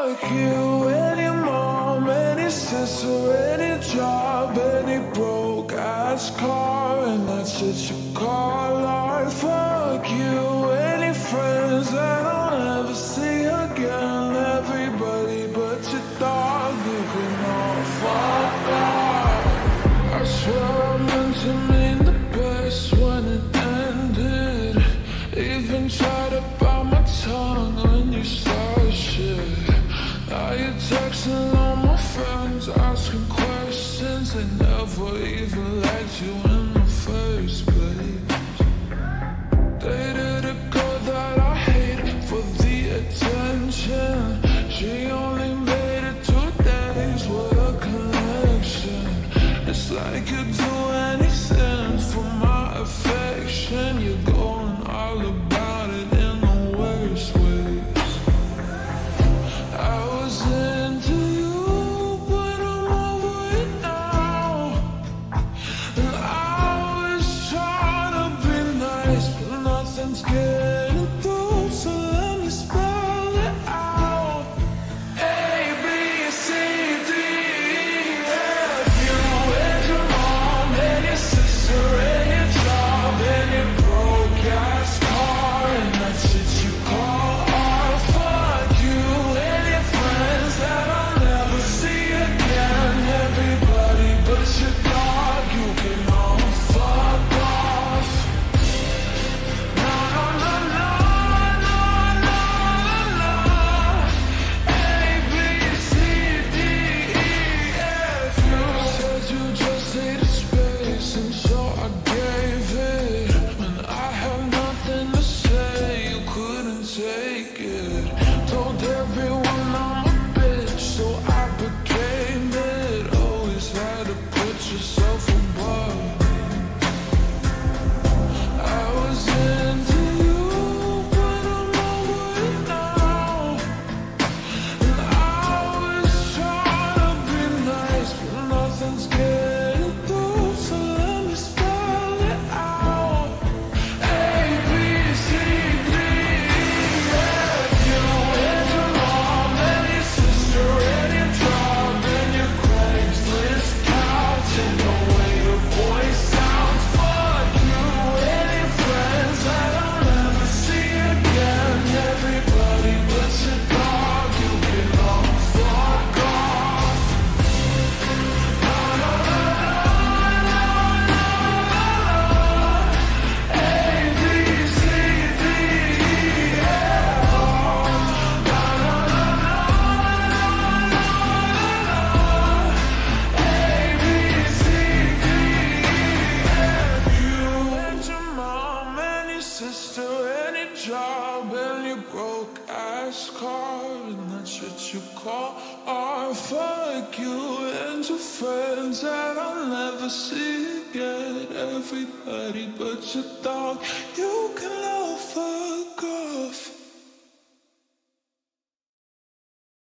fuck you, any mom, any sister, any job, any broke ass car, and that's what you call art. Fuck you, any friends that I'll never see again, everybody but your dog, you can all fuck off. I swear I meant to mean the best when it ended. Even tried to bite my tongue when you started shit. Now you're texting all my friends, asking questions. They never even liked you in the first place. Dated a girl that I hate for the attention. She only made it 2 days with a connection. It's like you'd do anything for my affection. You're going all about it in the worst ways. I was into you, but I'm over it now. And I was trying to be nice, but nothing's getting through, so let me spell it out. A, B, C, D, E, F. You and your mom and your sister and your job and your broke ass car, and that's what you call art. Fuck you and your friends that I'll never see again, everybody but your dog, you can all fuck off. No, no, no, no, no, no, no. A, B, C, D, E, F. You said you just needed space, and so I gave it. When I had nothing to say, you couldn't take it. Told everyone I'm a bitch, so I became it. Always had to put yourself above. I was into you, but I'm over it now. And I was trying to be nice, but nothing's getting through, so let me spell it out. A, B, C, D, E, F. You and your mom and your sister and your job and your Craigslist couch and the way your voice sounds. Fuck you and your friends that I'll never see again, everybody but your dog, you can all fuck off. No, no, no, no, no, no. A, B, C, D, E, F. No, no, no, no, no, no, no. A, B, C, D, E, F. You and your mom and your sister and your job and your broke ass car, and that's what you call art. Fuck you and your friends that I'll never see again, everybody but your dog, you can all fuck off.